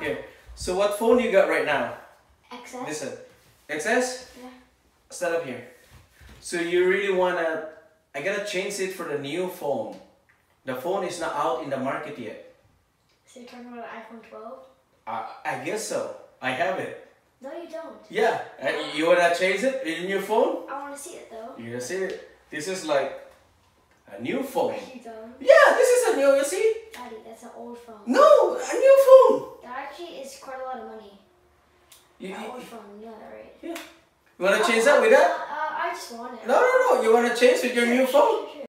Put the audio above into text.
Here. So what phone you got right now? XS. Listen. XS? Yeah. Stand up here. So you really wanna... I gotta change it for the new phone. The phone is not out in the market yet. So you're talking about iPhone 12? I guess so. I have it. No, you don't. Yeah. You wanna change it in your phone? I want to see it though. You see it? This is like a new phone. You don't. Yeah, this is a new, you see? Daddy, that's an old phone. No, a new phone. That actually is quite a lot of money. An old phone, you know that, right? Yeah. You wanna change that with that? I just want it. No. You wanna change with your new phone? Sure.